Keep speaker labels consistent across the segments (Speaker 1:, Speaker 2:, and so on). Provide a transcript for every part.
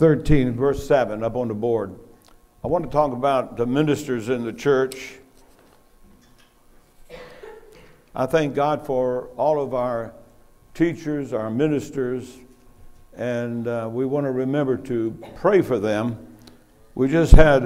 Speaker 1: 13, verse 7, up on the board. I want to talk about the ministers in the church. I thank God for all of our teachers, our ministers, and we want to remember to pray for them. We just had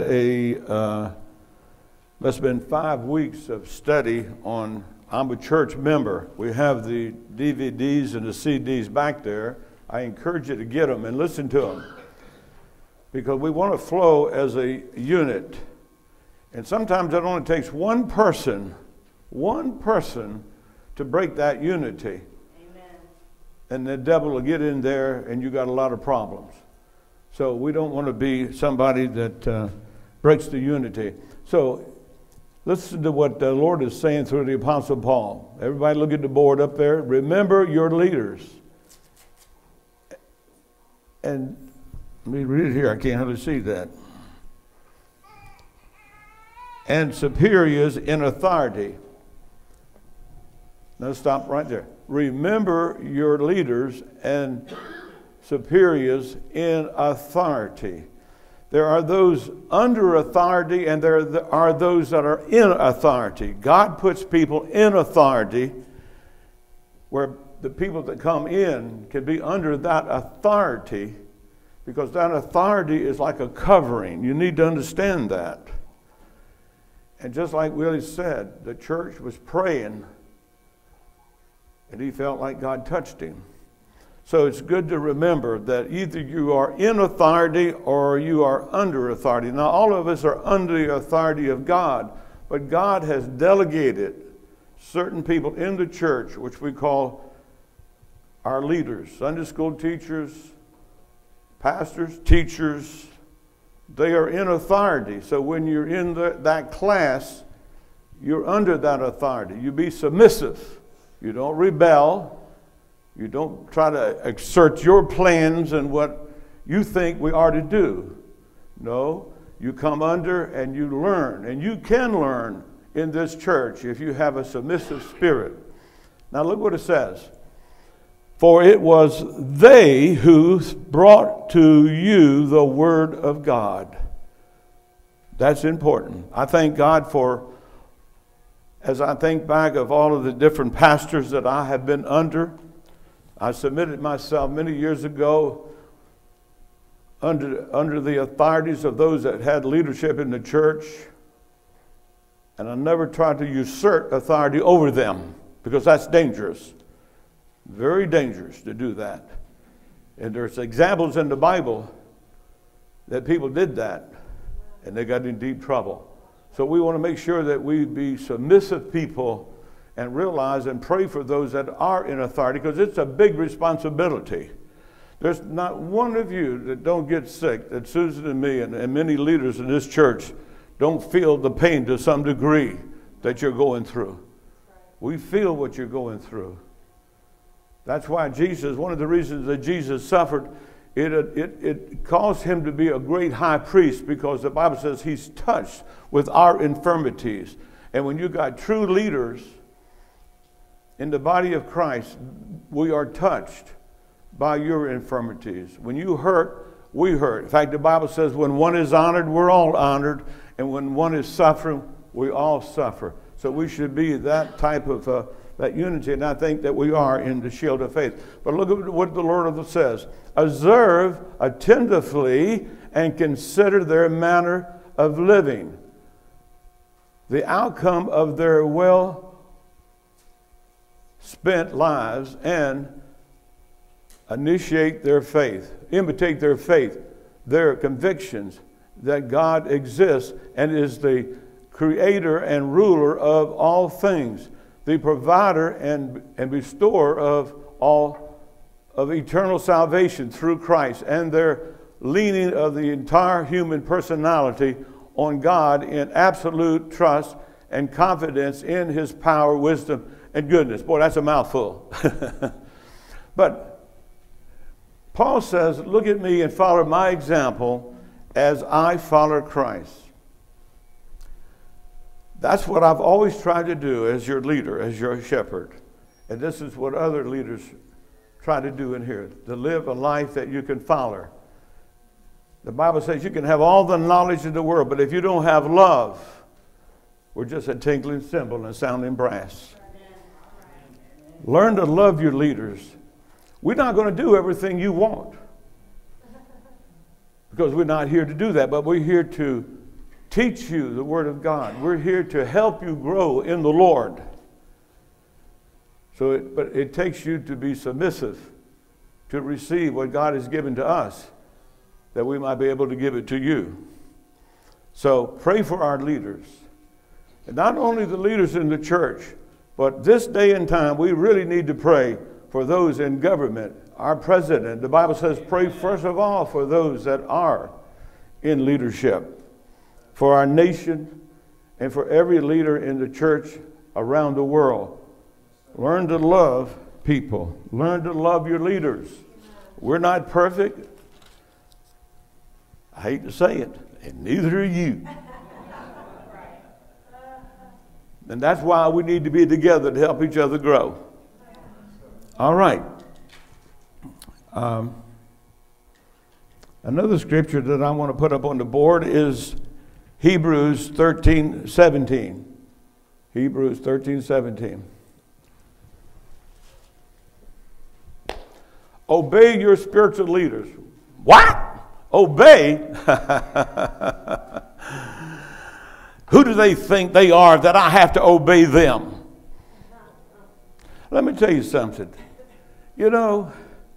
Speaker 1: it's been 5 weeks of study on I'm a church member. We have the DVDs and the CDs back there. I encourage you to get them and listen to them, because we want to flow as a unit. And sometimes it only takes one person to break that unity. Amen. And the devil will get in there and you got a lot of problems. So we don't want to be somebody that breaks the unity. So listen to what the Lord is saying through the Apostle Paul. Everybody look at the board up there. Remember your leaders. And let me read it here. I can't hardly see that. And superiors in authority. Now stop right there. Remember your leaders and superiors in authority. There are those under authority and there are those that are in authority. God puts people in authority where the people that come in can be under that authority, because that authority is like a covering. You need to understand that. And just like Willie said, the church was praying and he felt like God touched him. So it's good to remember that either you are in authority or you are under authority. Now, all of us are under the authority of God, but God has delegated certain people in the church, which we call our leaders, Sunday school teachers, pastors, teachers. They are in authority. So when you're in that class, you're under that authority. You be submissive. You don't rebel. You don't try to exert your plans and what you think we are to do. No, you come under and you learn. And you can learn in this church if you have a submissive spirit. Now look what it says. For it was they who brought to you the word of God. That's important. I thank God for, as I think back of all of the different pastors that I have been under, I submitted myself many years ago under the authorities of those that had leadership in the church, and I never tried to usurp authority over them, because that's dangerous. Very dangerous to do that. And there's examples in the Bible that people did that, and they got in deep trouble. So we want to make sure that we be submissive people and realize and pray for those that are in authority, because it's a big responsibility. There's not one of you that don't get sick, that Susan and me and many leaders in this church don't feel the pain to some degree that you're going through. We feel what you're going through. That's why Jesus, one of the reasons that Jesus suffered, it caused him to be a great high priest, because the Bible says he's touched with our infirmities. And when you got true leaders in the body of Christ, we are touched by your infirmities. When you hurt, we hurt. In fact, the Bible says when one is honored, we're all honored. And when one is suffering, we all suffer. So we should be that type of that unity, and I think that we are in the shield of faith. But look at what the Lord says. Observe attentively and consider their manner of living, the outcome of their well-spent lives, and imitate their faith, their convictions that God exists and is the creator and ruler of all things, the provider and bestower of all of eternal salvation through Christ, and their leaning of the entire human personality on God in absolute trust and confidence in his power, wisdom, and goodness. Boy, that's a mouthful. But Paul says, look at me and follow my example as I follow Christ. That's what I've always tried to do as your leader, as your shepherd. And this is what other leaders try to do in here, to live a life that you can follow. The Bible says you can have all the knowledge in the world, but if you don't have love, we're just a tinkling cymbal and sounding brass. Learn to love your leaders. We're not going to do everything you want, because we're not here to do that, but we're here to teach you the Word of God. We're here to help you grow in the Lord. But it takes you to be submissive, to receive what God has given to us, that we might be able to give it to you. So pray for our leaders. And not only the leaders in the church, but this day and time, we really need to pray for those in government, our president. The Bible says pray first of all for those that are in leadership, for our nation, and for every leader in the church around the world. Learn to love people. Learn to love your leaders. We're not perfect. I hate to say it, and neither are you. And that's why we need to be together to help each other grow. All right. Another scripture that I want to put up on the board is Hebrews 13:17. Hebrews 13:17. Obey your spiritual leaders. What? Obey? Who do they think they are that I have to obey them? Let me tell you something. You know,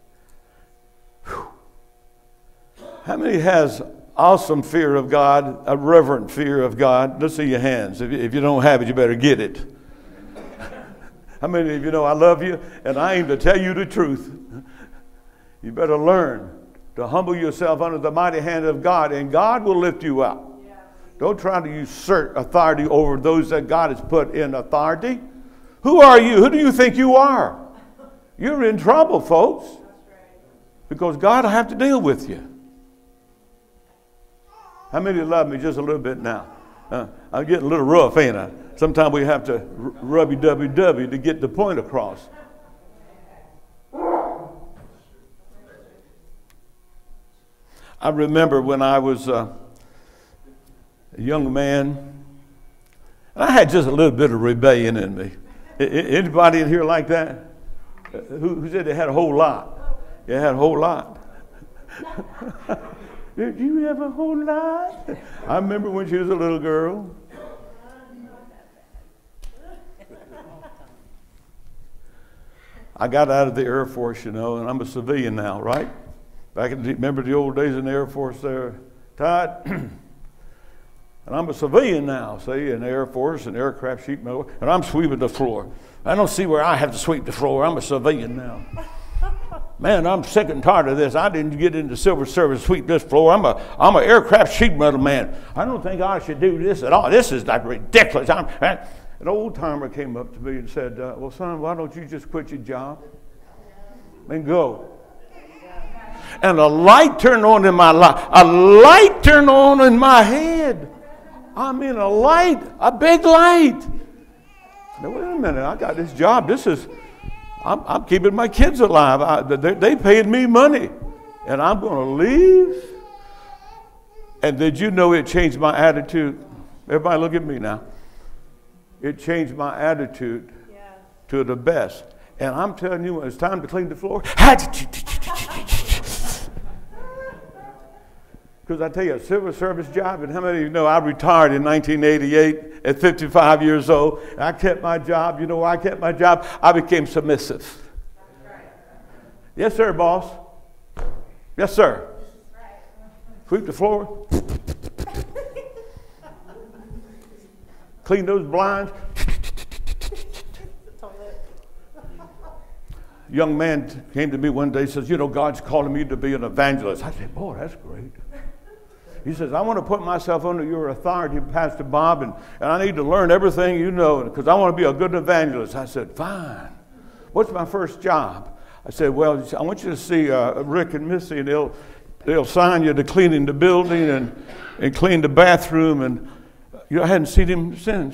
Speaker 1: how many has awesome fear of God, a reverent fear of God? Let's see your hands. If you don't have it, you better get it. How many of you know I love you and I aim to tell you the truth? You better learn to humble yourself under the mighty hand of God, and God will lift you up. Don't try to usurp authority over those that God has put in authority. Who are you? Who do you think you are? You're in trouble, folks, because God will have to deal with you. How many love me just a little bit now? I'm getting a little rough, ain't I? Sometimes we have to rubby-dubby-dubby to get the point across. I remember when I was a young man, and I had just a little bit of rebellion in me. Anybody in here like that? Who said they had a whole lot? You had a whole lot. Did you have a whole lot? I remember when she was a little girl. I got out of the Air Force, you know, and I'm a civilian now, right? Remember the old days in the Air Force there, Todd? And I'm a civilian now, see, in the Air Force and aircraft sheet metal, and I'm sweeping the floor. I don't see where I have to sweep the floor. I'm a civilian now. Man, I'm sick and tired of this. I didn't get into civil service to sweep this floor. I'm an aircraft sheet metal man. I don't think I should do this at all. This is like ridiculous. An old timer came up to me and said, well, son, why don't you just quit your job and go? And a light turned on in my life. A light turned on in my head. I mean, a light, a big light. Now, wait a minute, I got this job. I'm keeping my kids alive. They paid me money, and I'm going to leave. And did you know it changed my attitude? Everybody look at me now. It changed my attitude to the best. And I'm telling you, when it's time to clean the floor, because I tell you, a civil service job, and how many of you know I retired in 1988 at 55 years old. I kept my job. You know why I kept my job? I became submissive. Right. Yes, sir, boss. Yes, sir. Right. Sweep the floor. Clean those blinds. Young man came to me one day and says, you know, God's calling me to be an evangelist. I said, boy, that's great. He says, I want to put myself under your authority, Pastor Bob, and I need to learn everything you know because I want to be a good evangelist. I said, fine. What's my first job? I said, well, I want you to see Rick and Missy, and they'll sign you to cleaning the building and clean the bathroom. And I hadn't seen him since.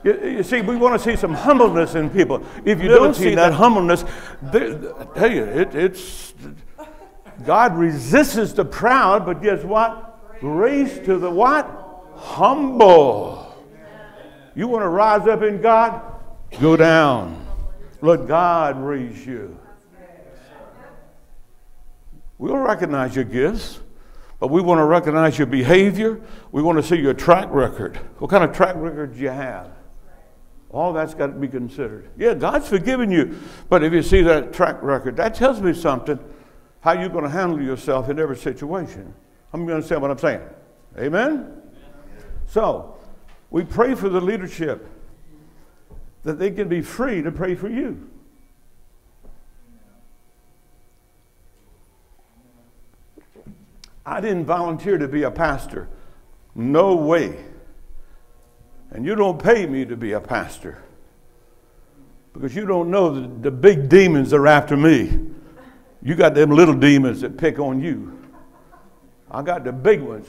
Speaker 1: You see, we want to see some humbleness in people. If you don't see that humbleness, I tell you, it's God resists the proud, but guess what? Grace to the what? Humble. You want to rise up in God? Go down. Let God raise you. We'll recognize your gifts, but we want to recognize your behavior. We want to see your track record. What kind of track record do you have? All that's got to be considered. Yeah, God's forgiven you, but if you see that track record, that tells me something, how you're going to handle yourself in every situation. I'm going to say what I'm saying. Amen? So, we pray for the leadership, that they can be free to pray for you. I didn't volunteer to be a pastor. No way. And you don't pay me to be a pastor. Because you don't know the big demons are after me. You got them little demons that pick on you. I got the big ones.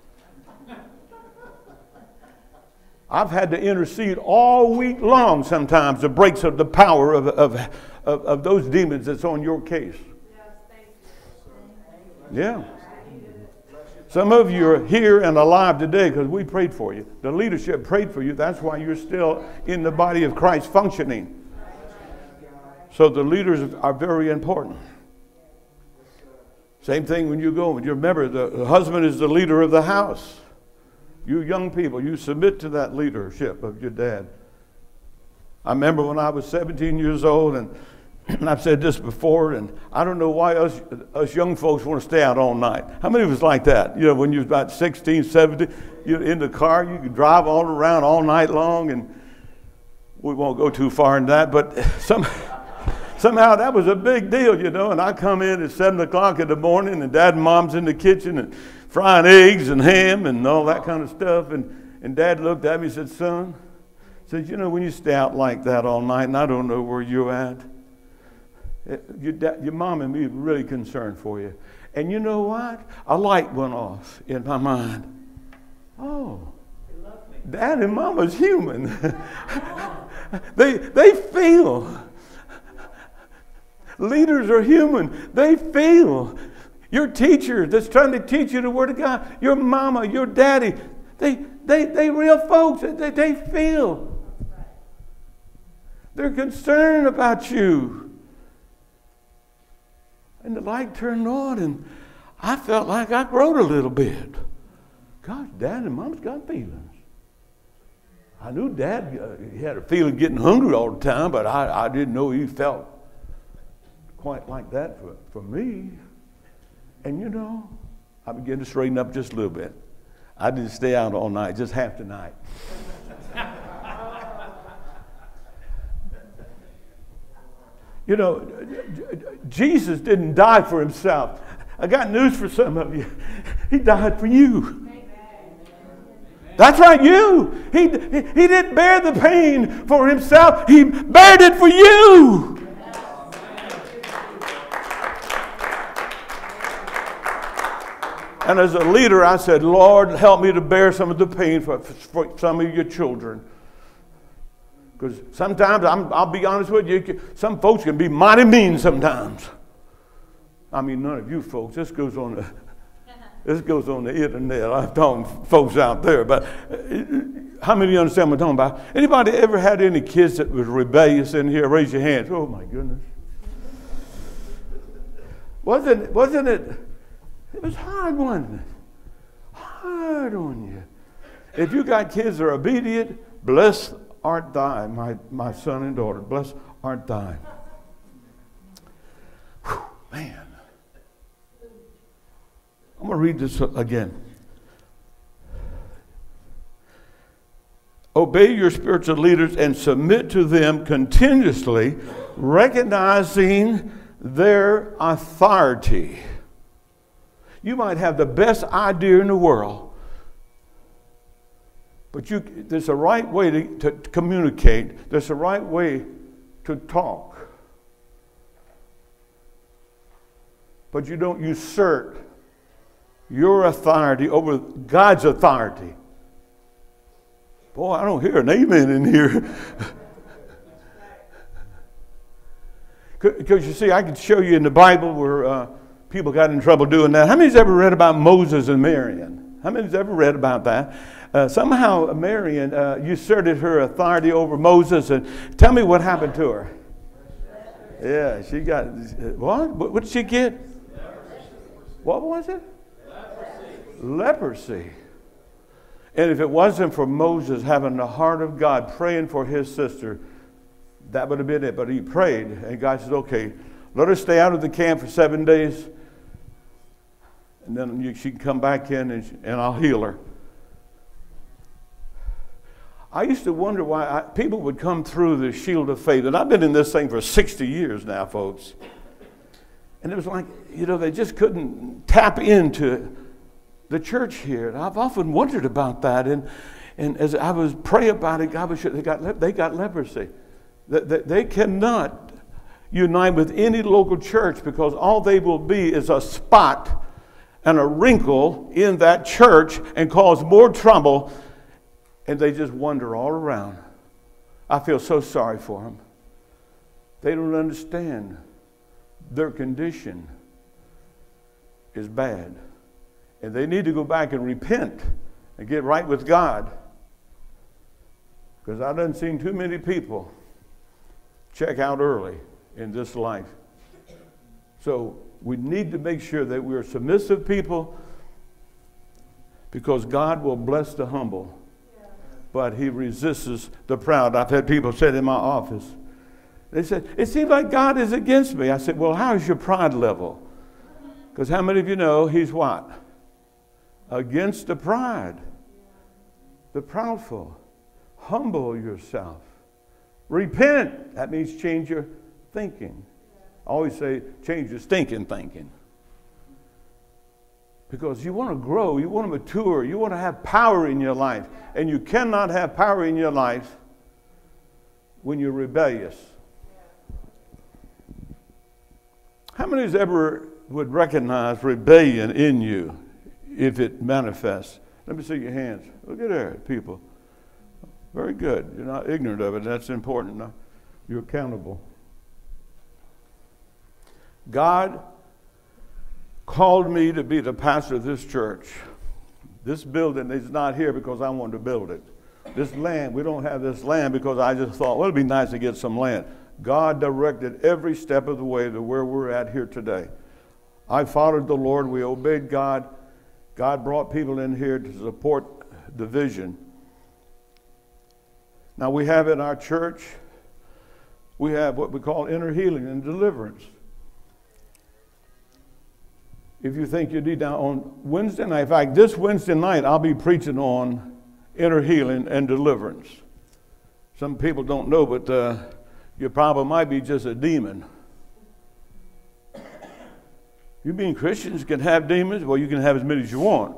Speaker 1: I've had to intercede all week long sometimes to break the power of those demons that's on your case. Yeah. Some of you are here and alive today because we prayed for you. The leadership prayed for you. That's why you're still in the body of Christ functioning. So the leaders are very important. Same thing when you go. You remember, the husband is the leader of the house. You young people, you submit to that leadership of your dad. I remember when I was 17 years old, and I've said this before, and I don't know why us young folks want to stay out all night. How many of us like that? You know, when you're about 16, 17, you're in the car, you can drive all around all night long, and we won't go too far in that, but somehow that was a big deal, you know, and I come in at 7 o'clock in the morning, and Dad and Mom's in the kitchen, and frying eggs and ham and all that kind of stuff, and Dad looked at me and said, son, said, you know, when you stay out like that all night, and I don't know where you're at, your mom and me are really concerned for you. And you know what? A light went off in my mind. Oh, Dad and Mama's human. They feel. Leaders are human. They feel. Your teacher that's trying to teach you the Word of God, your mama, your daddy, they real folks. They feel. They're concerned about you. And the light turned on, and I felt like I growed a little bit. Gosh, Dad and Mom's got feelings. I knew Dad he had a feeling getting hungry all the time, but I didn't know he felt quite like that for me. And you know, I began to straighten up just a little bit. I didn't stay out all night, just half the night. You know, Jesus didn't die for himself. I got news for some of you. He died for you. That's right, you. He didn't bear the pain for himself. He bared it for you. And as a leader, I said, Lord, help me to bear some of the pain for some of your children. Because sometimes, I'll be honest with you, some folks can be mighty mean sometimes. I mean, none of you folks. This goes on the internet. I'm talking folks out there. But how many of you understand what I'm talking about? Anybody ever had any kids that was rebellious in here? Raise your hands. Oh, my goodness. Wasn't it? It was hard, wasn't it? Hard on you. If you got kids that are obedient, blessed art thou, my son and daughter. Blessed art thou. Whew, man. I'm going to read this again. Obey your spiritual leaders and submit to them continuously, recognizing their authority. You might have the best idea in the world, but there's a right way to communicate. There's a right way to talk. But you don't usurp your authority over God's authority. Boy, I don't hear an amen in here. Because you see, I could show you in the Bible where people got in trouble doing that. How many's ever read about Moses and Miriam? How many's ever read about that? Somehow Miriam usurped her authority over Moses. And tell me what happened to her. Yeah, she got, what? What did she get? What was it? Leprosy. And if it wasn't for Moses having the heart of God, praying for his sister, that would have been it. But he prayed, and God said, okay, let her stay out of the camp for 7 days, and then she can come back in, and I'll heal her. I used to wonder why people would come through the shield of faith. And I've been in this thing for 60 years now, folks. And it was like, they just couldn't tap into the church here. And I've often wondered about that. And as I was praying about it, God was sure they got leprosy. They cannot unite with any local church because all they will be is a spot and a wrinkle in that church and cause more trouble. And they just wander all around. I feel so sorry for them. They don't understand. Their condition is bad. And they need to go back and repent and get right with God. Because I done seen too many people check out early in this life. So we need to make sure that we're submissive people, because God will bless the humble, but he resists the proud. I've had people say in my office, they said, it seems like God is against me. I said, well, how is your pride level? Because how many of you know he's what? Against the pride, the proudful. Humble yourself. Repent. That means change your thinking. I always say change your stinking thinking. Because you want to grow, you want to mature, you want to have power in your life. And you cannot have power in your life when you're rebellious. How many of us ever would recognize rebellion in you if it manifests? Let me see your hands. Look at there, people. Very good. You're not ignorant of it. That's important. You're accountable. God called me to be the pastor of this church. This building is not here because I wanted to build it. This land, we don't have this land because I just thought, well, it'd be nice to get some land. God directed every step of the way to where we're at here today. I followed the Lord. We obeyed God. God brought people in here to support the vision. Now we have in our church, we have what we call inner healing and deliverance. If you think you need, now on Wednesday night, in fact, this Wednesday night, I'll be preaching on inner healing and deliverance. Some people don't know, but your problem might be just a demon. You being Christians can have demons? Well, you can have as many as you want.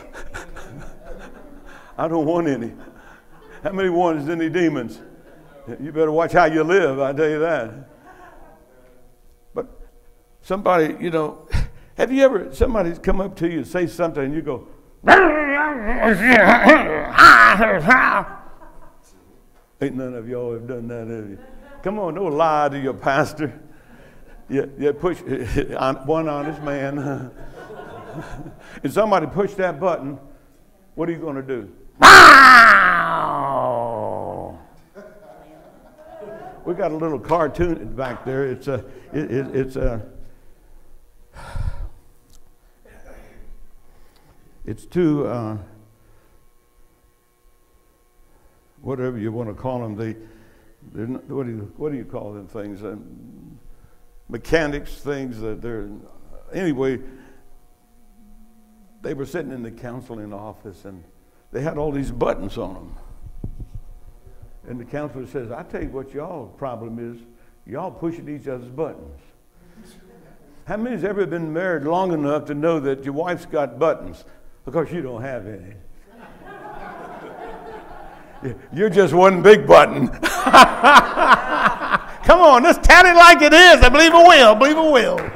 Speaker 1: I don't want any. How many want any demons? You better watch how you live, I tell you that. But somebody, have you ever, somebody's come up to you and say something and you go, ain't none of y'all have done that, have you? Come on, don't lie to your pastor. You push one honest man. If somebody push that button, what are you going to do? We got a little cartoon back there. It's two whatever you want to call them. They're not, what do you call them things? Mechanics things that they're anyway. They were sitting in the counseling office and they had all these buttons on them. And the counselor says, I tell you what y'all problem is, y'all pushing each other's buttons. How many has ever been married long enough to know that your wife's got buttons? Of course, you don't have any. You're just one big button. Come on, let's tell it like it is. I believe it will. I believe it will.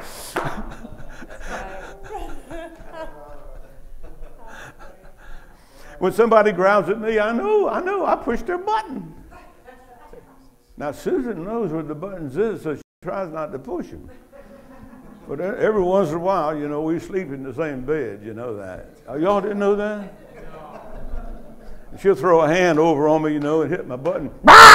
Speaker 1: When somebody growls at me, I know, I pushed their button. Now, Susan knows what the buttons is, so she tries not to push them. But every once in a while, you know, we sleep in the same bed, you know that. Y'all didn't know that? She'll throw a hand over on me, you know, and hit my button.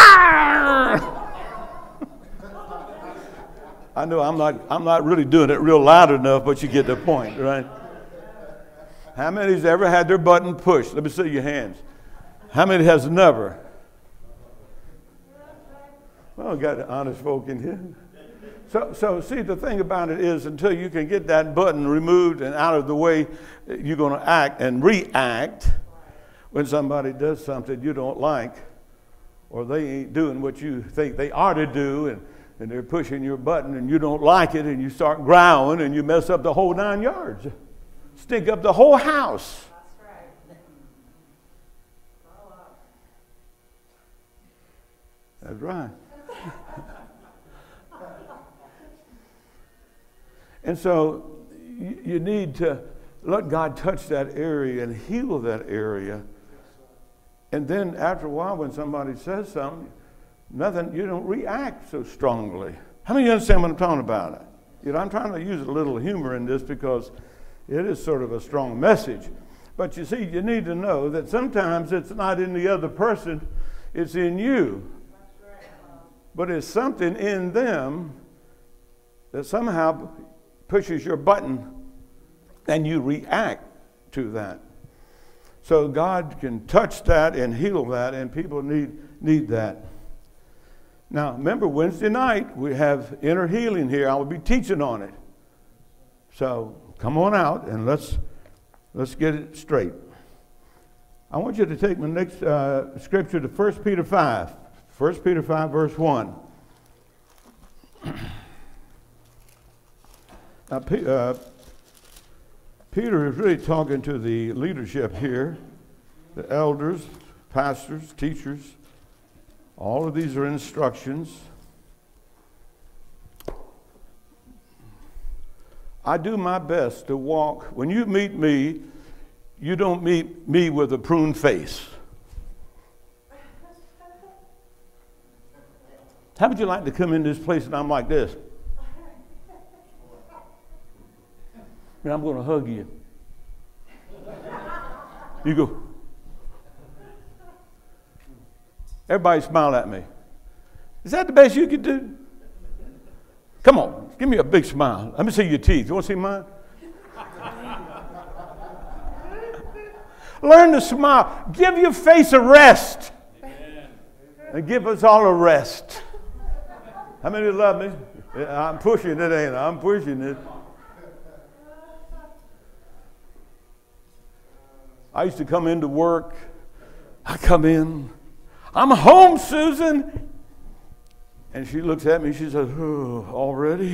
Speaker 1: I know I'm not really doing it real loud enough, but you get the point, right? How many's ever had their button pushed? Let me see your hands. How many has never? Well, got the honest folk in here. So see, the thing about it is, until you can get that button removed and out of the way, you're going to act and react when somebody does something you don't like, or they ain't doing what you think they ought to do, and they're pushing your button and you don't like it, and you start growling and you mess up the whole 9 yards. Stink up the whole house. That's right. And so you need to let God touch that area and heal that area. And then after a while, when somebody says something, you don't react so strongly. How many of you understand what I'm talking about? You know, I'm trying to use a little humor in this because it is sort of a strong message. But you see, you need to know that sometimes it's not in the other person, it's in you. But it's something in them that somehow pushes your button and you react to that. So God can touch that and heal that, and people need that. Now, remember, Wednesday night we have inner healing here. I will be teaching on it. So come on out and let's get it straight. I want you to take my next scripture to 1 Peter 5. 1 Peter 5, verse 1. Now, Peter is really talking to the leadership here, the elders, pastors, teachers. All of these are instructions. I do my best to walk. When you meet me, you don't meet me with a prune face. How would you like to come in this place and I'm like this? And I'm going to hug you. You go. Everybody smile at me. Is that the best you could do? Come on, give me a big smile. Let me see your teeth. You want to see mine? Learn to smile. Give your face a rest. And give us all a rest. How many love me? I'm pushing it, ain't I? I'm pushing it. I used to come into work. I come in. I'm home, Susan. And she looks at me. She says, oh, already?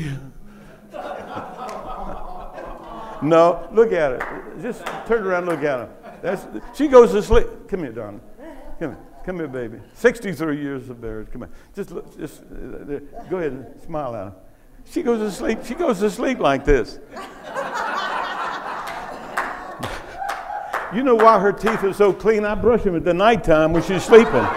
Speaker 1: No, look at her. Just turn around and look at her. She goes to sleep. Come here, darling. Come here. Come here, baby. 63 years of marriage. Come on. Just go ahead and smile at her. She goes to sleep. She goes to sleep like this. You know why her teeth are so clean? I brush them at the nighttime when she's sleeping.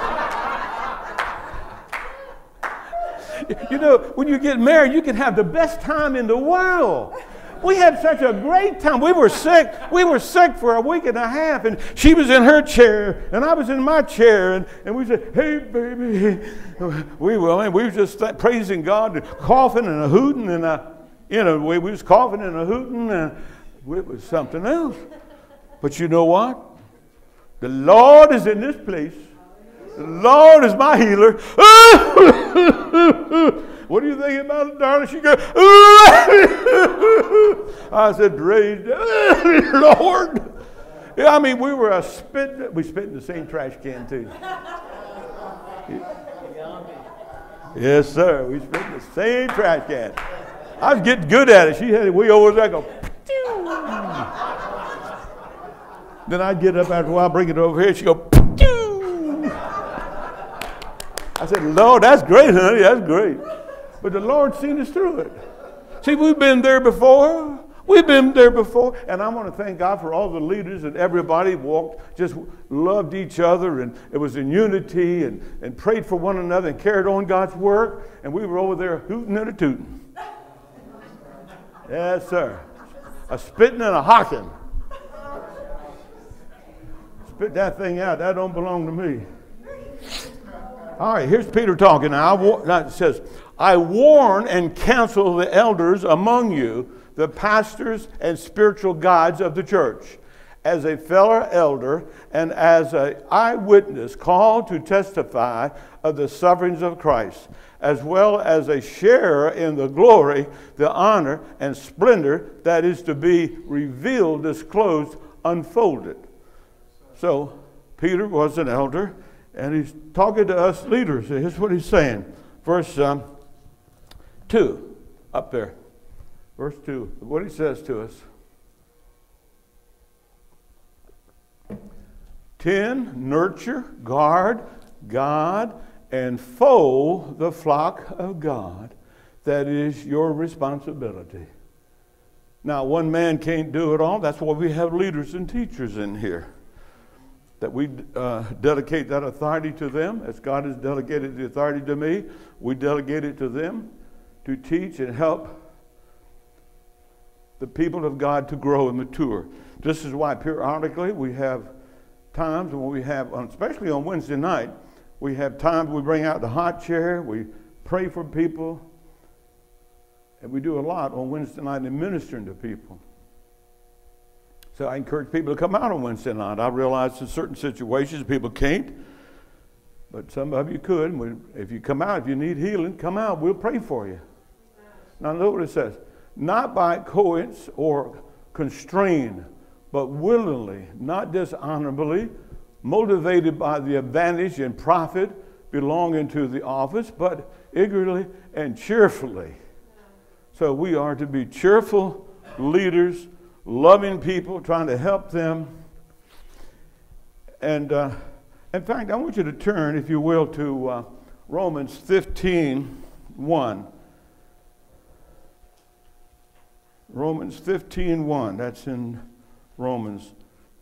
Speaker 1: You know, when you get married, you can have the best time in the world. We had such a great time. We were sick. We were sick for a week and a half, and she was in her chair, and I was in my chair, and we said, hey, baby. We were just praising God, and coughing and a hooting, and we was coughing and a hooting, and it was something else. But you know what? The Lord is in this place. The Lord is my healer. What do you think about it, darling? She goes, I said, praise the Lord. Yeah, I mean, we spit in the same trash can too. Yes, sir. We spit in the same trash can. I was getting good at it. She had it way over there. I go, then I'd get up after a while, bring it over here. She'd go, I said, Lord, that's great, honey. That's great. But the Lord's seen us through it. See, we've been there before. We've been there before, and I want to thank God for all the leaders and everybody just loved each other, and it was in unity and prayed for one another and carried on God's work, and we were over there hooting and a tooting. Yes, sir. A spitting and a hocking. Spit that thing out. That don't belong to me. All right, here's Peter talking now. It says, I warn and counsel the elders among you, the pastors and spiritual guides of the church, as a fellow elder and as an eyewitness called to testify of the sufferings of Christ, as well as a sharer in the glory, the honor, and splendor that is to be revealed, disclosed, unfolded. So, Peter was an elder, and he's talking to us leaders. Here's what he's saying. Verse 2, up there. Verse 2, what he says to us. 10, nurture, guard, God, and foal the flock of God. That is your responsibility. Now, one man can't do it all. That's why we have leaders and teachers in here. That we dedicate that authority to them. As God has delegated the authority to me, we delegate it to them to teach and help the people of God to grow and mature. This is why periodically we have times when we have, especially on Wednesday night, we have times we bring out the hot chair, we pray for people, and we do a lot on Wednesday night in ministering to people. So I encourage people to come out on Wednesday night. I realize in certain situations people can't, but some of you could. If you come out, if you need healing, come out. We'll pray for you. Now look what it says. Not by coercion or constraint, but willingly, not dishonorably, motivated by the advantage and profit belonging to the office, but eagerly and cheerfully. So we are to be cheerful leaders, loving people, trying to help them. And in fact, I want you to turn, if you will, to Romans 15:1. Romans 15:1. That's in Romans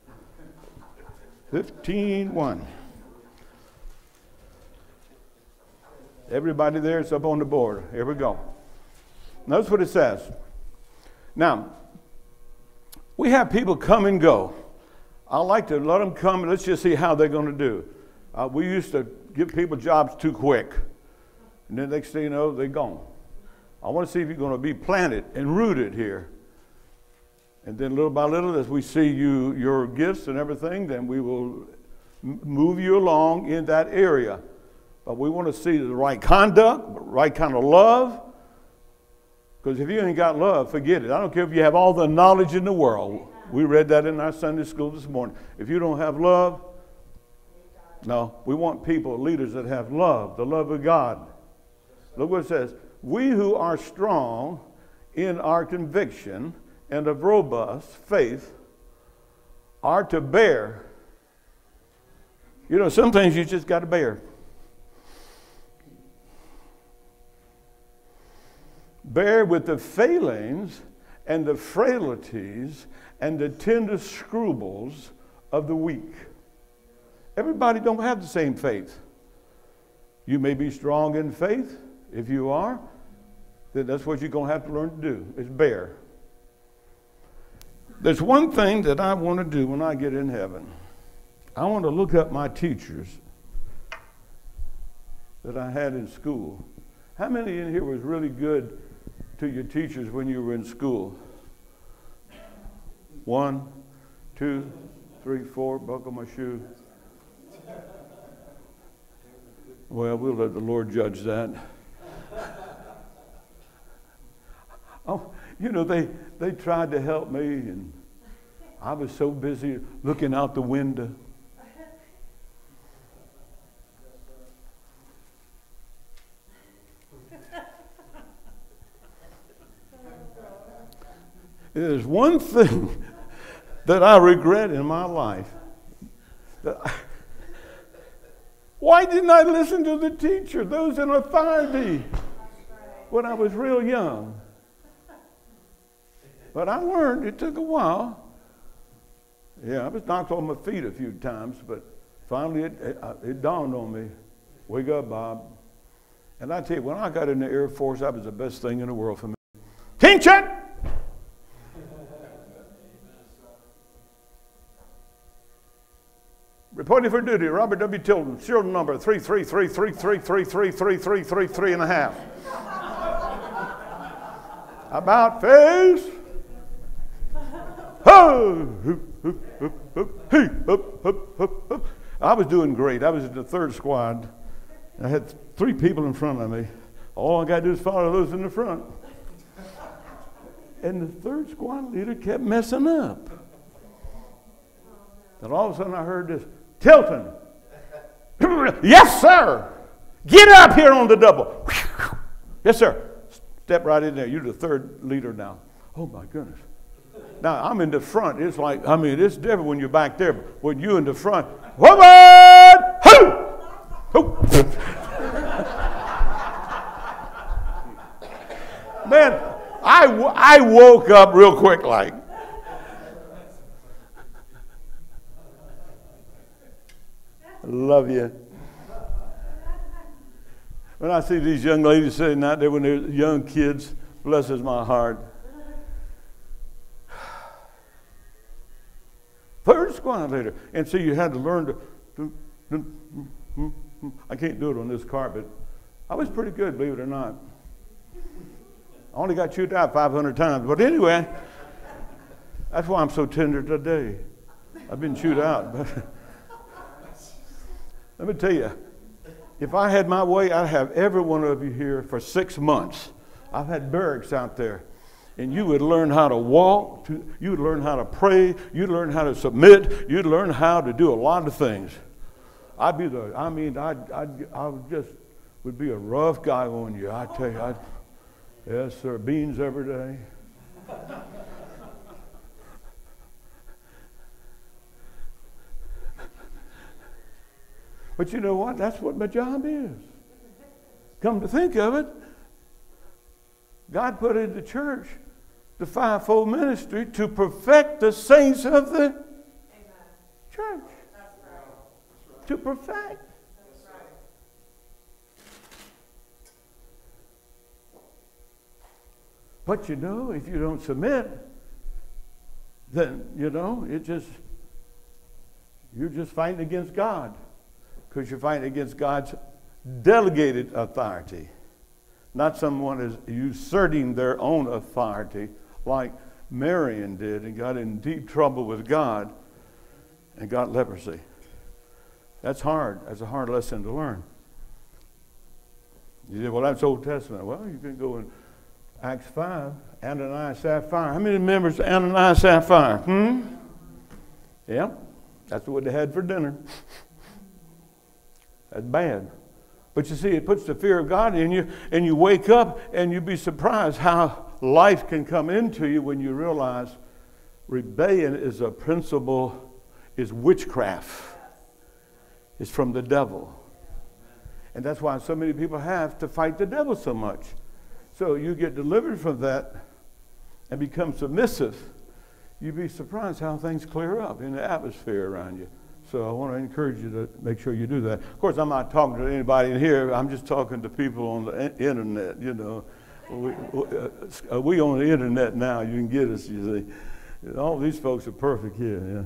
Speaker 1: 15:1. Everybody there, it's up on the board. Here we go. Notice what it says. Now, we have people come and go. I like to let them come and let's just see how they're going to do. We used to give people jobs too quick. And then next thing you know, they're gone. I want to see if you're going to be planted and rooted here. And then little by little, as we see your gifts and everything, then we will move you along in that area. But we want to see the right conduct, right kind of love. Because if you ain't got love, forget it. I don't care if you have all the knowledge in the world. We read that in our Sunday school this morning. If you don't have love, no, we want people, leaders that have love, the love of God. Look what it says. We who are strong in our conviction and of robust faith are to bear. You know, some things you just got to bear. Bear with the failings and the frailties and the tender scruples of the weak. Everybody don't have the same faith. You may be strong in faith. If you are, then that's what you're going to have to learn to do, is bear. There's one thing that I want to do when I get in heaven. I want to look up my teachers that I had in school. How many in here was really good to your teachers when you were in school? 1, 2, 3, 4, buckle my shoe. Well, we'll let the Lord judge that. Oh, you know, they tried to help me, and I was so busy looking out the window. There's one thing that I regret in my life. Why didn't I listen to the teacher, those in authority, when I was real young? But I learned. It took a while. Yeah, I was knocked on my feet a few times, but finally it dawned on me. Wake up, Bob. And I tell you, when I got in the Air Force, that was the best thing in the world for me. King check! Reporting for duty, Robert W. Tilden, serial number 33333333333 and a half. About face. I was doing great. I was in the 3rd squad. I had 3 people in front of me. All I got to do is follow those in the front. And the 3rd squad leader kept messing up. And all of a sudden I heard this, Tilton. Yes, sir. Get up here on the double. Yes, sir. Step right in there. You're the 3rd leader now. Oh, my goodness. Now, I'm in the front. It's like, it's different when you're back there. But when you're in the front, woman! Hoo! Hoo! Man, I woke up real quick like. Love you. When I see these young ladies sitting out there when they're young kids, blesses my heart. 3rd squad leader. And so you had to learn to I can't do it on this carpet. I was pretty good, believe it or not. I only got chewed out 500 times. But anyway, that's why I'm so tender today. I've been chewed out. But let me tell you, if I had my way, I'd have every one of you here for 6 months. I've had barracks out there. And you would learn how to walk, you would learn how to pray, you'd learn how to submit, you'd learn how to do a lot of things. I just would be a rough guy on you. I tell you, yes, sir, beans every day. But you know what? That's what my job is. Come to think of it, God put in the church the 5-fold ministry to perfect the saints of the church. To perfect. But you know, if you don't submit, then, you're just fighting against God. Because you're fighting against God's delegated authority. Not someone is usurping their own authority like Marion did and got in deep trouble with God and got leprosy. That's hard. That's a hard lesson to learn. You say, well, that's Old Testament. Well, you can go in Acts 5, Ananias, Sapphira. How many members of Ananias, Sapphira? Yeah, that's what they had for dinner. That's bad. But you see, it puts the fear of God in you, and you wake up, and you'd be surprised how life can come into you when you realize rebellion is a principle, is witchcraft. It's from the devil. And that's why so many people have to fight the devil so much. So you get delivered from that and become submissive. You'd be surprised how things clear up in the atmosphere around you. So I want to encourage you to make sure you do that. Of course, I'm not talking to anybody in here. I'm just talking to people on the internet, We on the internet now. You can get us, you see. All these folks are perfect here. Yeah.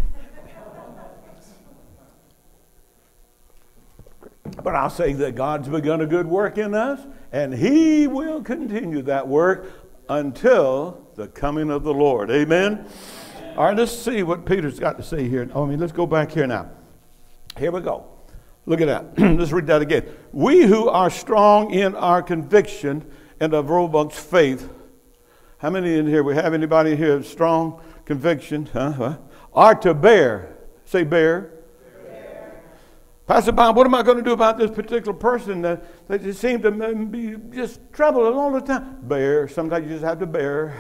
Speaker 1: But I'll say that God's begun a good work in us, and He will continue that work until the coming of the Lord. Amen? All right, let's see what Peter's got to say here. Let's go back here now. Here we go. Look at that. Let's read that again. We who are strong in our conviction and of robust faith. How many in here? We have anybody here of strong conviction? Are to bear. Say bear. Pastor Bob, what am I going to do about this particular person that just seems to be just trouble all the time? Bear. Sometimes you just have to bear.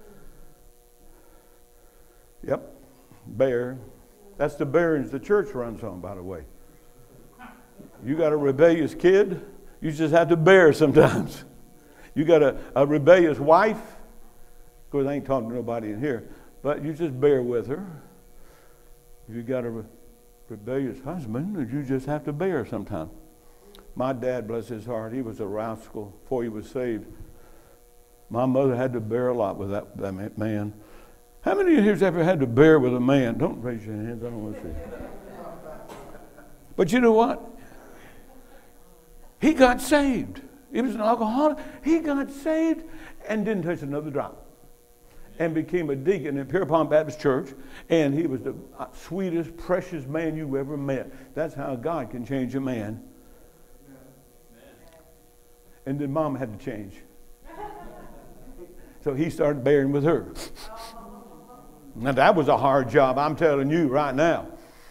Speaker 1: Yep, bear. That's the bearings the church runs on, by the way. You got a rebellious kid, you just have to bear sometimes. You got a rebellious wife, Of course, I ain't talking to nobody in here, but you just bear with her. If you got a rebellious husband, you just have to bear sometimes. My dad, bless his heart, he was a rascal before he was saved. My mother had to bear a lot with that man. How many of you have ever had to bear with a man? Don't raise your hands, I don't want to see. But you know what? He got saved. He was an alcoholic. He got saved and didn't touch another drop. And became a deacon in Pierpont Baptist Church. And he was the sweetest, precious man you ever met. That's how God can change a man. And then Mom had to change. So he started bearing with her. Now that was a hard job, I'm telling you right now.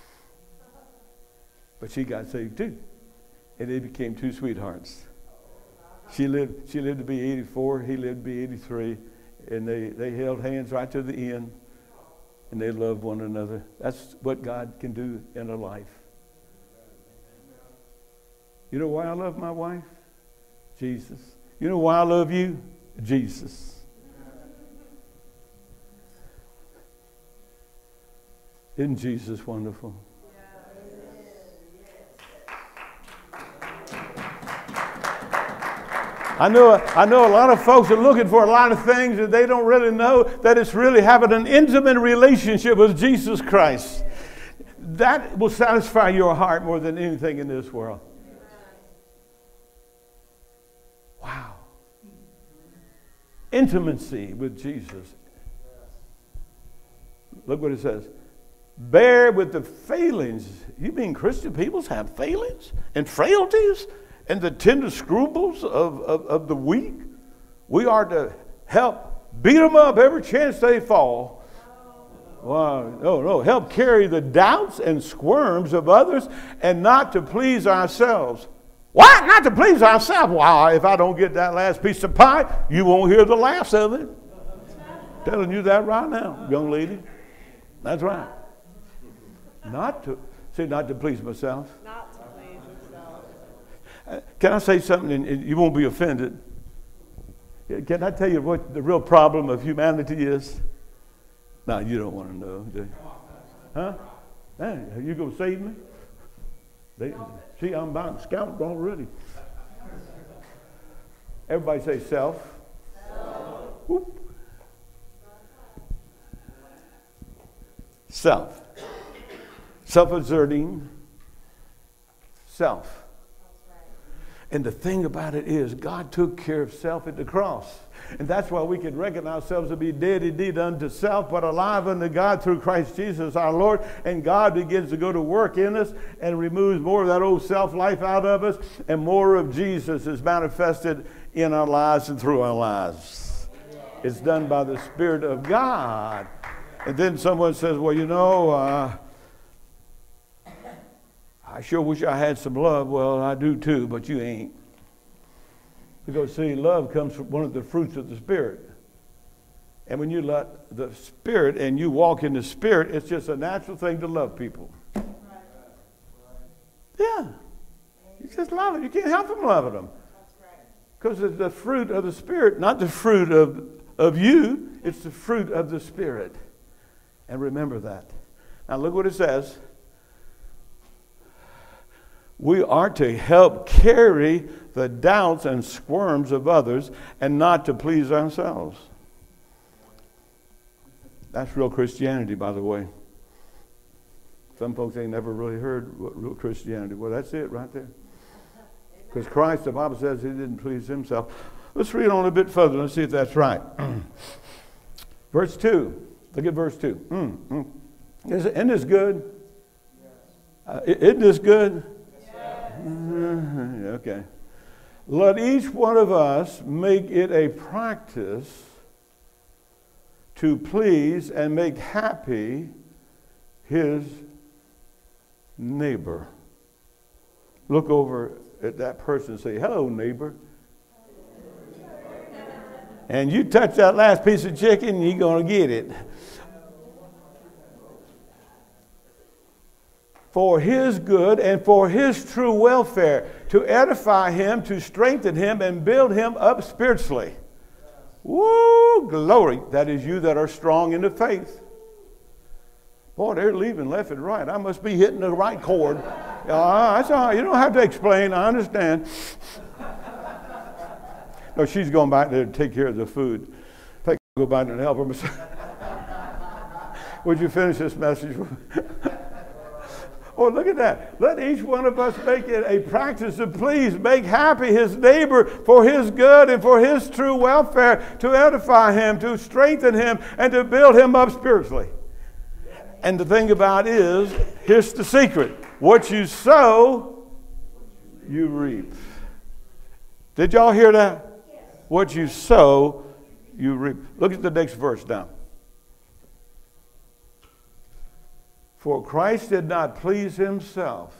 Speaker 1: But she got saved too. And they became two sweethearts. She lived to be 84, he lived to be 83. And they held hands right to the end. And they loved one another. That's what God can do in a life. You know why I love my wife? Jesus. You know why I love you? Jesus. Isn't Jesus wonderful? I know a lot of folks are looking for a lot of things and they don't really know that it's really having an intimate relationship with Jesus Christ. That will satisfy your heart more than anything in this world. Wow. Intimacy with Jesus. Look what it says. Bear with the failings. You mean Christian people have failings and frailties? And the tender scruples of the weak? We are to help beat them up every chance they fall. Well, no, help carry the doubts and squirms of others and not to please ourselves. What? Not to please ourselves? Wow, if I don't get that last piece of pie, you won't hear the laughs of it. I'm telling you that right now, young lady. That's right. Not to please myself.
Speaker 2: Not to please yourself.
Speaker 1: Can I say something and you won't be offended? Can I tell you what the real problem of humanity is? No, you don't want to know, do you? Huh? Hey, are you going to save me? See, I'm about scouted already. Everybody say self. Whoop. Self. Self-exerting. Self. And the thing about it is, God took care of self at the cross. And that's why we can reckon ourselves to be dead indeed unto self, but alive unto God through Christ Jesus our Lord. And God begins to go to work in us and removes more of that old self-life out of us. And more of Jesus is manifested in our lives and through our lives. It's done by the Spirit of God. And then someone says, well, you know, I sure wish I had some love. Well, I do too, but you ain't. Because, see, love comes from one of the fruits of the Spirit. And when you let the Spirit and you walk in the Spirit, it's just a natural thing to love people. Yeah. You just love it. You can't help from loving them. Because it's the fruit of the Spirit, not the fruit of you. It's the fruit of the Spirit. And remember that. Now, look what it says. We are to help carry the doubts and squirms of others and not to please ourselves. That's real Christianity, by the way. Some folks ain't never really heard what real Christianity. Well, that's it right there. Because Christ, the Bible says, he didn't please himself. Let's read on a bit further. Let's see if that's right. Verse 2. Look at verse 2. Isn't this good? Isn't this good? Okay. Let each one of us make it a practice to please and make happy his neighbor. Look over at that person and say, hello, neighbor. And you touch that last piece of chicken, you're going to get it. For his good and for his true welfare, to edify him, to strengthen him, and build him up spiritually. Woo, glory. That is you that are strong in the faith. Boy, they're leaving left and right. I must be hitting the right chord. That's all right. You don't have to explain. I understand. No, she's going back there to take care of the food. Go back and help her. Would you finish this message? Oh, look at that. Let each one of us make it a practice to please, make happy his neighbor for his good and for his true welfare, to edify him, to strengthen him, and to build him up spiritually. And the thing about it is, here's the secret. What you sow, you reap. Did y'all hear that? Yes. What you sow, you reap. Look at the next verse now. For Christ did not please himself,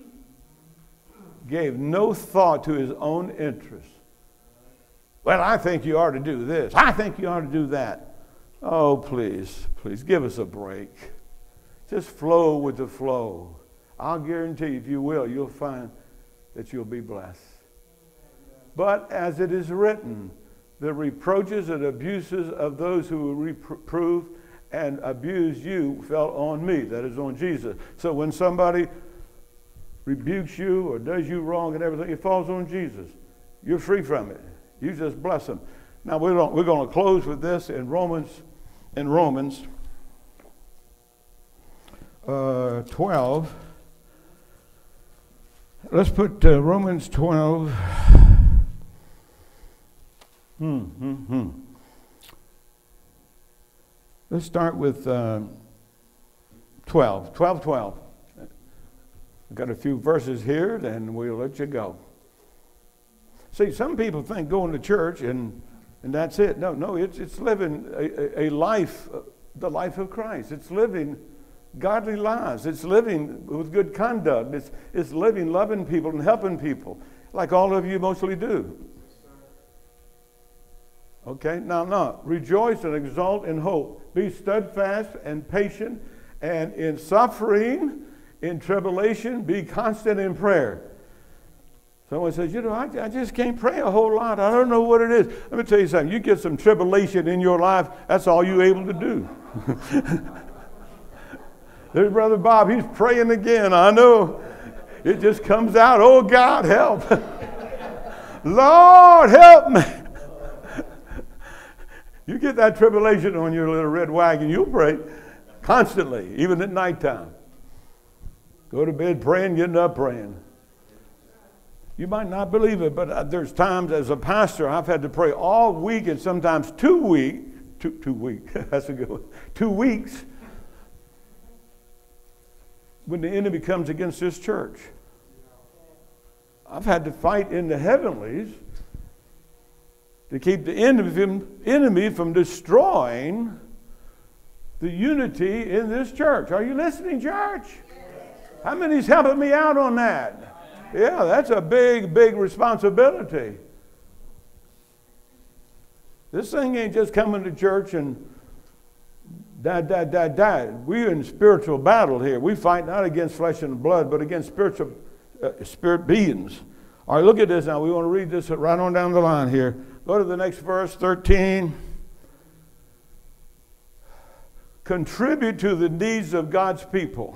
Speaker 1: gave no thought to his own interest. Well, I think you ought to do this. I think you ought to do that. Oh, please, please give us a break. Just flow with the flow. I'll guarantee you, if you will, you'll find that you'll be blessed. But as it is written, the reproaches and abuses of those who reprove and abuse you fell on me, that is on Jesus. So when somebody rebukes you or does you wrong and everything, it falls on Jesus. You're free from it. You just bless them. Now we're going to close with this in Romans 12. Let's put Romans 12. Let's start with 12. I've got a few verses here, then we'll let you go. See, some people think going to church and that's it. No, it's living a life, the life of Christ. It's living godly lives. It's living with good conduct. It's living loving people and helping people, like all of you mostly do. Okay, now, rejoice and exult in hope. Be steadfast and patient, and in suffering, in tribulation, be constant in prayer. Someone says, I just can't pray a whole lot. I don't know what it is. Let me tell you something. You get some tribulation in your life, that's all you're able to do. There's Brother Bob. He's praying again. I know. It just comes out, oh, God, help. Lord, help me. You get that tribulation on your little red wagon, you'll pray constantly, even at nighttime. Go to bed praying, getting up praying. You might not believe it, but there's times as a pastor I've had to pray all week and sometimes 2 weeks. 2 weeks. That's a good one. 2 weeks when the enemy comes against this church. I've had to fight in the heavenlies to keep the enemy from destroying the unity in this church. Are you listening, church? How many's helping me out on that? Yeah, that's a big, big responsibility. This thing ain't just coming to church and die. We're in spiritual battle here. We fight not against flesh and blood, but against spirit beings. All right, look at this now. We want to read this right on down the line here. Go to the next verse, 13. Contribute to the needs of God's people.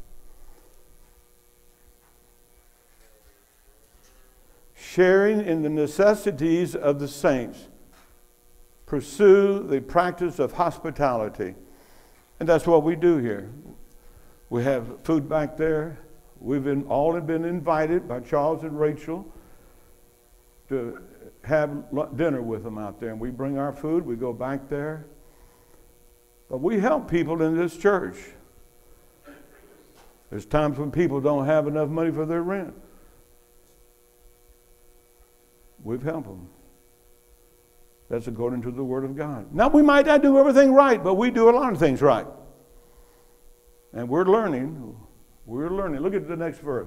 Speaker 1: Sharing in the necessities of the saints. Pursue the practice of hospitality. And that's what we do here. We have food back there. We've all been invited by Charles and Rachel to have dinner with them out there. And we bring our food. We go back there. But we help people in this church. There's times when people don't have enough money for their rent. We've helped them. That's according to the Word of God. Now, we might not do everything right, but we do a lot of things right. And we're learning. We're learning. Look at the next verse.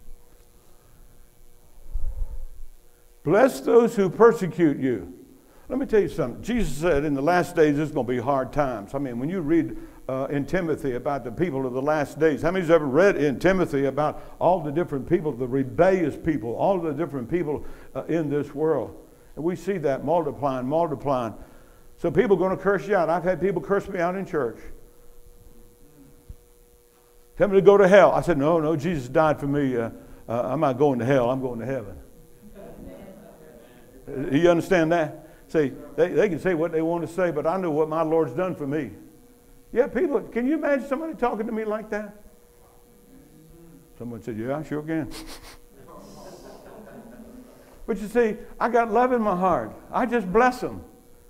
Speaker 1: Bless those who persecute you. Let me tell you something. Jesus said in the last days there's going to be hard times. I mean, when you read in Timothy about the people of the last days, how many's ever read in Timothy about all the different people, the rebellious people, all the different people in this world? And we see that multiplying, multiplying. So people are going to curse you out. I've had people curse me out in church. Tell me to go to hell. I said, no, Jesus died for me. I'm not going to hell. I'm going to heaven. You understand that? See, they can say what they want to say, but I know what my Lord's done for me. Yeah, people, can you imagine somebody talking to me like that? Someone said, yeah, I sure can. But you see, I got love in my heart. I just bless them.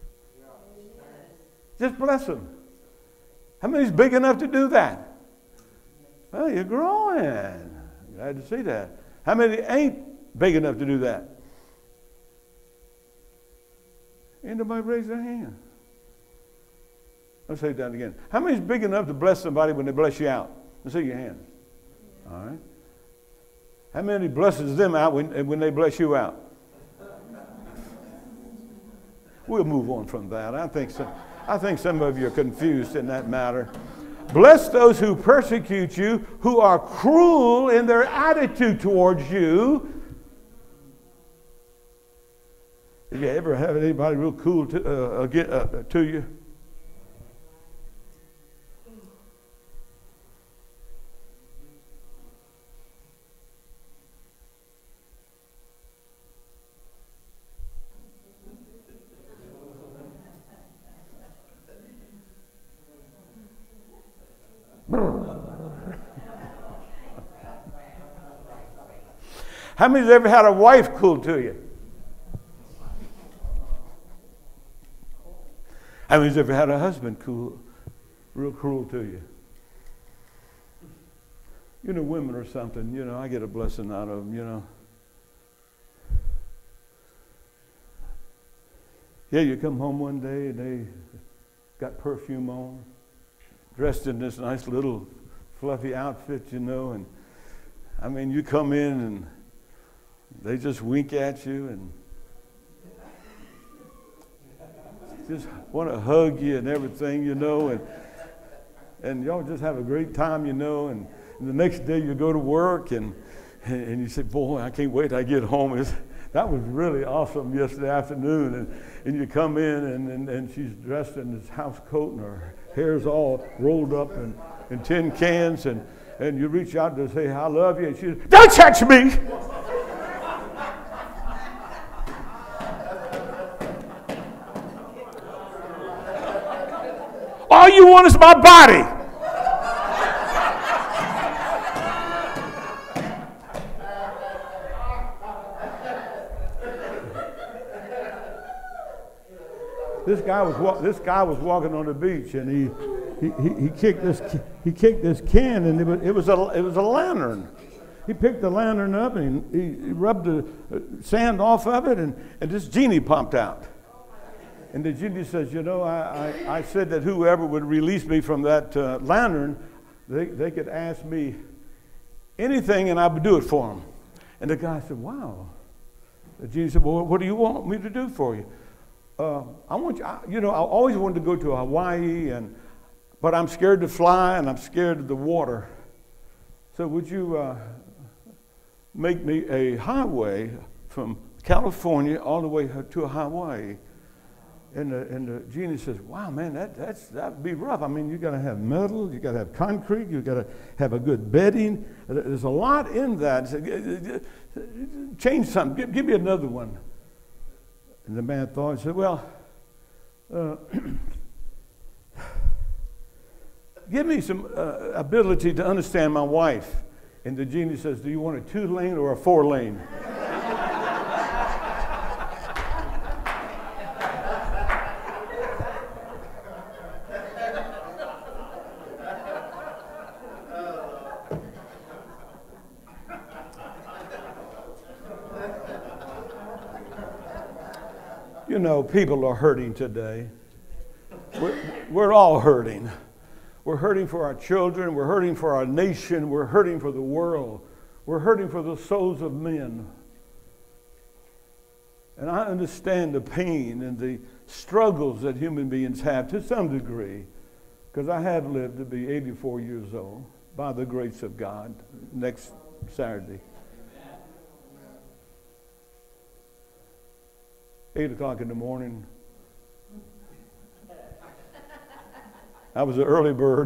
Speaker 1: Just bless them. How many's big enough to do that? Well, you're growing. Glad to see that. How many ain't big enough to do that? Ain't nobody raise their hand. I'll say that again. How many's big enough to bless somebody when they bless you out? Let's see your hands. All right. How many blesses them out when they bless you out? We'll move on from that. I think some of you are confused in that matter. Bless those who persecute you, who are cruel in their attitude towards you. Have you ever had anybody real cool to you? How many's ever had a wife cool to you? How many's ever had a husband real cruel to you? You know, women or something, you know, I get a blessing out of them, you know. Yeah, you come home one day and they got perfume on, dressed in this nice little fluffy outfit, you know, and I mean, you come in and they just wink at you and just want to hug you and everything, you know, and y'all just have a great time, you know, and the next day you go to work and you say, boy, I can't wait till I get home. That was really awesome yesterday afternoon. And you come in and she's dressed in this house coat and her hair's all rolled up in tin cans and you reach out to say, I love you. And she says, don't touch me. All you want is my body. This guy was walking on the beach, and he kicked this can, and it was a lantern. He picked the lantern up and he rubbed the sand off of it, and this genie popped out. And the genie says, you know, I said that whoever would release me from that lantern, they could ask me anything, and I would do it for them. And the guy said, wow. The genie said, well, what do you want me to do for you? I want you know, I always wanted to go to Hawaii, but I'm scared to fly and I'm scared of the water. So would you make me a highway from California all the way to Hawaii? And the genie says, wow, man, that'd be rough. I mean, you got to have metal, you got to have concrete, you got to have a good bedding. There's a lot in that. Change something. Give me another one. And the man thought, he said, well, give me some ability to understand my wife. And the genie says, do you want a 2-lane or a 4-lane? You know, people are hurting today. We're all hurting. We're hurting for our children. We're hurting for our nation. We're hurting for the world. We're hurting for the souls of men. And I understand the pain and the struggles that human beings have to some degree, because I have lived to be 84 years old by the grace of God next Saturday. 8 o'clock in the morning. I was an early bird.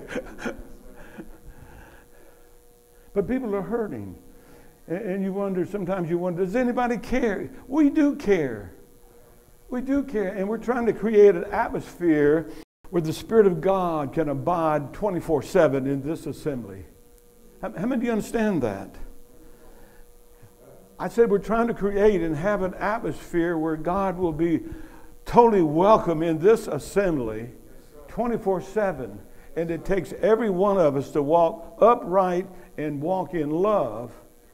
Speaker 1: But people are hurting. And you wonder, sometimes you wonder, does anybody care? We do care. We do care. And we're trying to create an atmosphere where the Spirit of God can abide 24/7 in this assembly. How many of you understand that? I said we're trying to create and have an atmosphere where God will be totally welcome in this assembly 24/7. And it takes every one of us to walk upright and walk in love.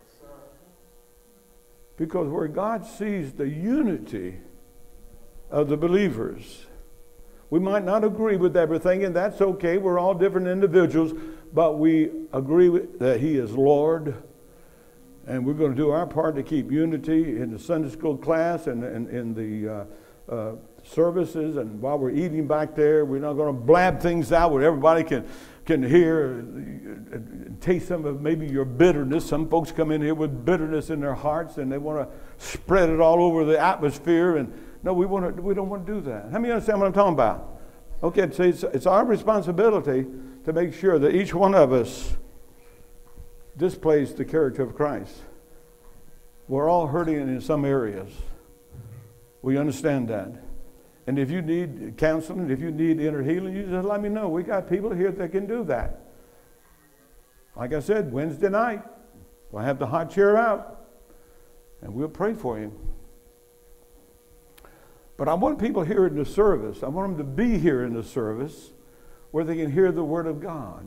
Speaker 1: Because where God sees the unity of the believers, we might not agree with everything, and that's okay. We're all different individuals, but we agree that He is Lord. And we're going to do our part to keep unity in the Sunday school class and in the services. And while we're eating back there, we're not going to blab things out where everybody can hear and taste some of maybe your bitterness. Some folks come in here with bitterness in their hearts and they want to spread it all over the atmosphere. And no, we don't want to do that. How many understand what I'm talking about? Okay, so it's our responsibility to make sure that each one of us displays the character of Christ. We're all hurting in some areas. We understand that. And if you need counseling, if you need inner healing, you just let me know. We got people here that can do that. Like I said, Wednesday night, we'll have the hot chair out, and we'll pray for you. But I want people here in the service, I want them to be here in the service where they can hear the Word of God.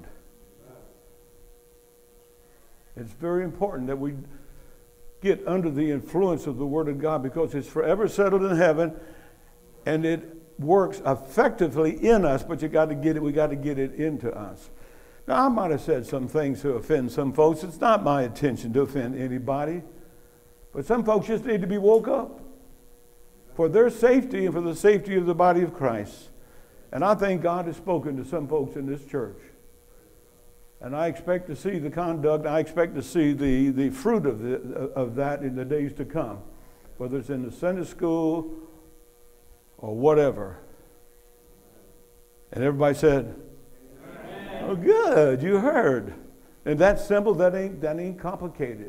Speaker 1: It's very important that we get under the influence of the Word of God because it's forever settled in heaven and it works effectively in us, but we got to get it into us. Now, I might have said some things to offend some folks. It's not my intention to offend anybody, but some folks just need to be woke up for their safety and for the safety of the body of Christ. And I think God has spoken to some folks in this church. And I expect to see the conduct, I expect to see the fruit of that in the days to come, whether it's in the Sunday school or whatever. And everybody said, amen. Oh, good, you heard. And that's simple, that ain't complicated.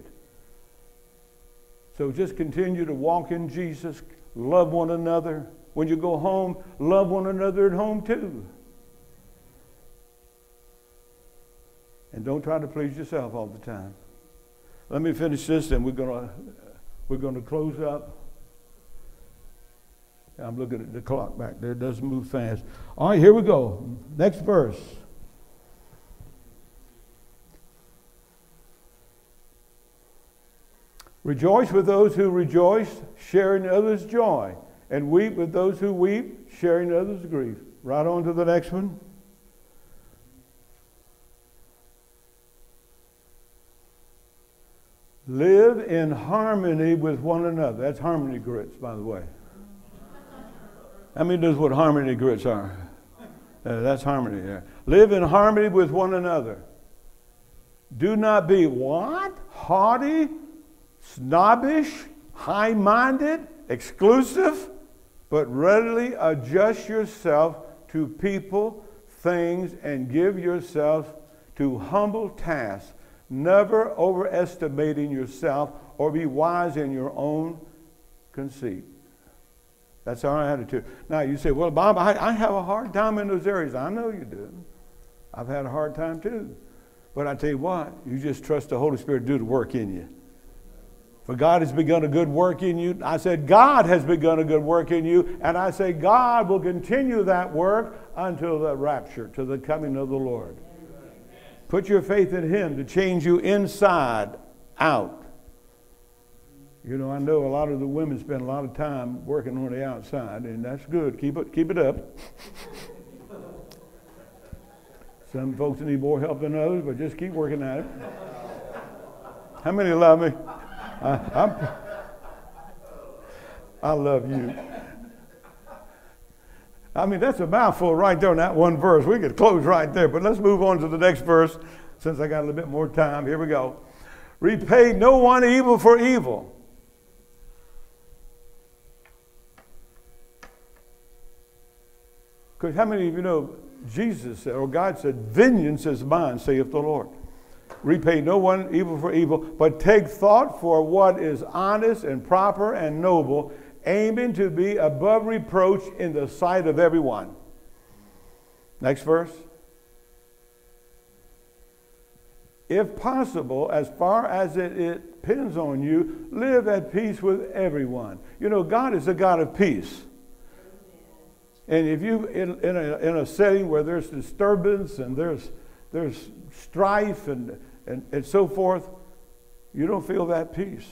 Speaker 1: So just continue to walk in Jesus, love one another. When you go home, love one another at home too. And don't try to please yourself all the time. Let me finish this, and we're going to close up. I'm looking at the clock back there. It doesn't move fast. All right, here we go. Next verse. Rejoice with those who rejoice, sharing others' joy. And weep with those who weep, sharing others' grief. Right on to the next one. Live in harmony with one another. That's harmony grits, by the way. How many knows what harmony grits are? That's harmony there. Live in harmony with one another. Do not be what? Haughty, snobbish, high-minded, exclusive, but readily adjust yourself to people, things, and give yourself to humble tasks. Never overestimating yourself or be wise in your own conceit. That's our attitude. Now you say, well, Bob, I have a hard time in those areas. I know you do. I've had a hard time too. But I tell you what, you just trust the Holy Spirit to do the work in you. For God has begun a good work in you. I said, God has begun a good work in you. And I say, God will continue that work until the rapture, to the coming of the Lord. Put your faith in Him to change you inside out. You know, I know a lot of the women spend a lot of time working on the outside, and that's good. Keep it up. Some folks need more help than others, but just keep working at it. How many love me? I love you. I mean, that's a mouthful right there in that one verse. We could close right there, but let's move on to the next verse since I got a little bit more time. Here we go. Repay no one evil for evil. Because how many of you know Jesus said, or God said, vengeance is mine, saith the Lord. Repay no one evil for evil, but take thought for what is honest and proper and noble, aiming to be above reproach in the sight of everyone. Next verse. If possible, as far as it depends on you, live at peace with everyone. You know, God is a God of peace. And if you, in a setting where there's disturbance and there's strife and so forth, you don't feel that peace.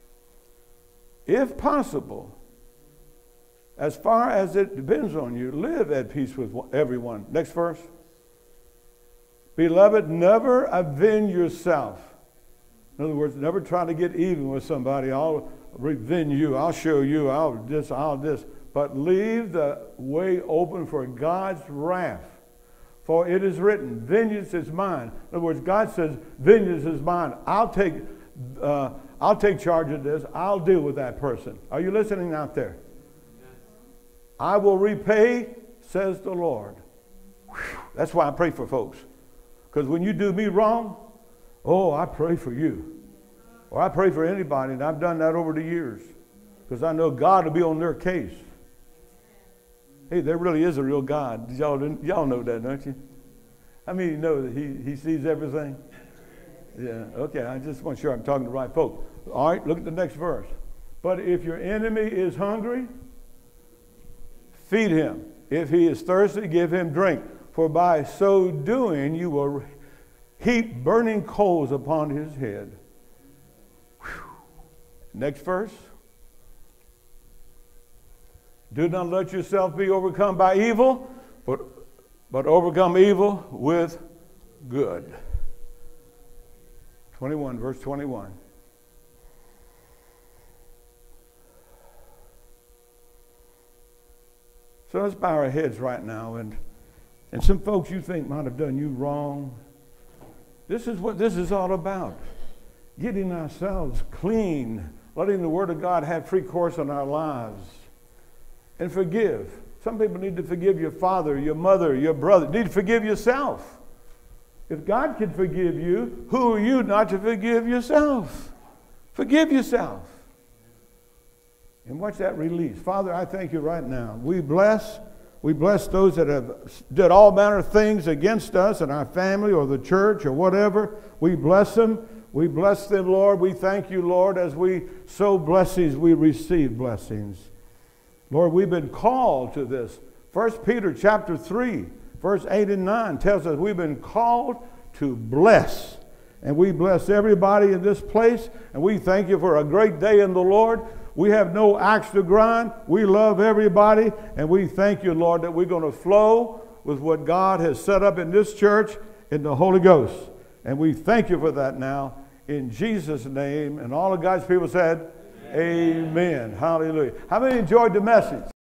Speaker 1: If possible, as far as it depends on you, live at peace with everyone. Next verse. Beloved, never avenge yourself. In other words, never try to get even with somebody. I'll revenge you. I'll show you. I'll this. But leave the way open for God's wrath. For it is written, vengeance is mine. In other words, God says, vengeance is mine. I'll take charge of this. I'll deal with that person. Are you listening out there? I will repay, says the Lord. Whew. That's why I pray for folks. Because when you do me wrong, oh, I pray for you. Or I pray for anybody, and I've done that over the years. Because I know God will be on their case. Hey, there really is a real God. Y'all know that, don't you? I mean, you know that he sees everything? Yeah, okay, I just want to make sure I'm talking to the right folks. All right, look at the next verse. But if your enemy is hungry, feed him. If he is thirsty, give him drink. For by so doing, you will heap burning coals upon his head. Whew. Next verse. Do not let yourself be overcome by evil, but overcome evil with good. 21, verse 21. So let's bow our heads right now, and some folks you think might have done you wrong. This is what this is all about. Getting ourselves clean, letting the Word of God have free course in our lives. And forgive. Some people need to forgive your father, your mother, your brother. You need to forgive yourself. If God can forgive you, who are you not to forgive yourself? Forgive yourself. And watch that release. Father, I thank you right now. We bless those that have did all manner of things against us and our family or the church or whatever. We bless them. We bless them, Lord. We thank you, Lord, as we sow blessings, we receive blessings. Lord, we've been called to this. 1 Peter chapter 3, verse 8 and 9 tells us we've been called to bless. And we bless everybody in this place. And we thank you for a great day in the Lord. We have no axe to grind. We love everybody. And we thank you, Lord, that we're going to flow with what God has set up in this church in the Holy Ghost. And we thank you for that now in Jesus' name. And all of God's people said, Amen. Hallelujah. How many enjoyed the message?